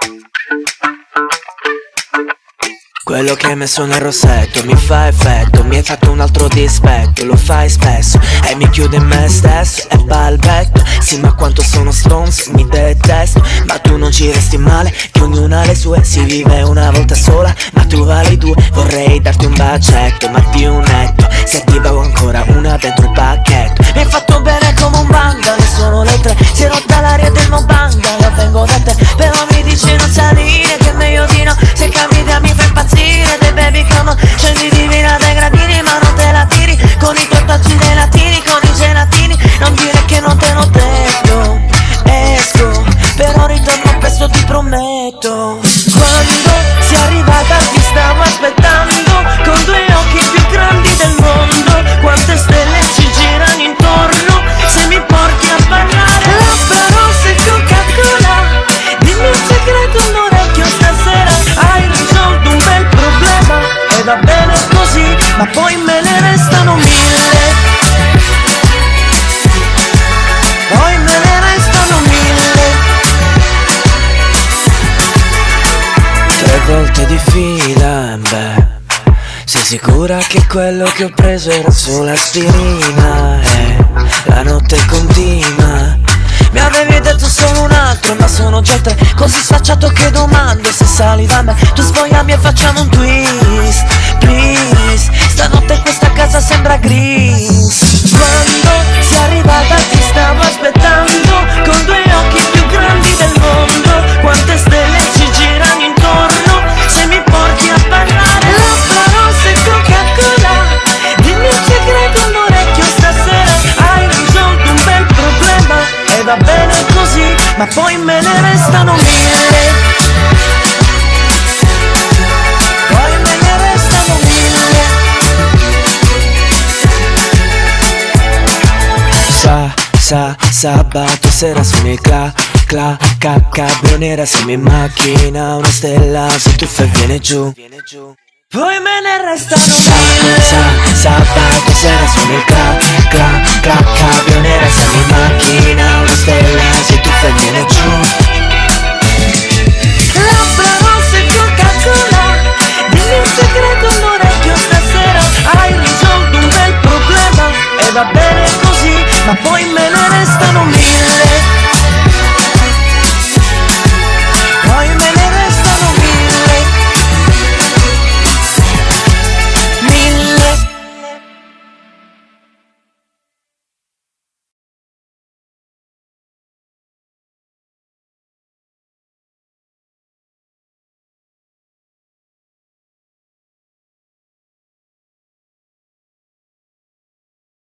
Quello che hai messo nel rossetto mi fa effetto. Mi hai fatto un altro dispetto, lo fai spesso e mi chiude in me stesso e balbetto. Sì, ma quanto sono stronzo, mi detesto. Ma tu non ci resti male, che ognuna ha le sue. Si vive una volta sola, ma tu vali due. Vorrei darti un bacetto, ma più netto. Se ti bevo ancora una dentro il pacchetto. Mi hai fatto bene come un bangalo, sono le 3. Si è rotta l'aria del mio bungalow, vengo da te. Però mi dici non salire, che è meglio di no. Se cambi idea mi fai impazzire. Dei baby come scendi divina dai gradini, ma non te la tiri con i tuoi tacci dei latini, con i gelatini. Non dire che non te l'ho detto. Esco, però ritorno presto, ti prometto. Quando sei arrivata ti stavo aspettando, con due occhi più grandi del mondo. Quante stelle ci girano intorno, se mi porti a ballare labbra rosse e Coca-Cola. Dimmi un segreto all'orecchio stasera. Hai risolto un bel problema e va bene così, ma poi me ne restano 1000. Poi me ne restano 1000. 3 volte di fila, beh. Sei sicura che quello che ho preso era solo aspirina? La notte continua. Mi avevi detto solo un altro, ma sono già 3. Così sfacciato che domando se sali da me. Tu sfogliami e facciamo un twist, please. Stanotte questa casa sembra Grease. Quando sei arrivata ti stavo aspettando, con due occhi più grandi del mondo. Quante stelle ci girano intorno, se mi porti a ballare labbra rosse e Coca-Cola. Dimmi un segreto all'orecchio stasera. Hai risolto un bel problema e va bene così, ma poi me ne restano 1000. Poi me ne restano 1000. Sabato sera sono il cabrio nera. Siamo in macchina, una stella si tuffa e viene giù. Poi me ne restano 1000. Sabato sera sono il cabrio nera. Siamo in macchina, una stella si tuffa e viene giù.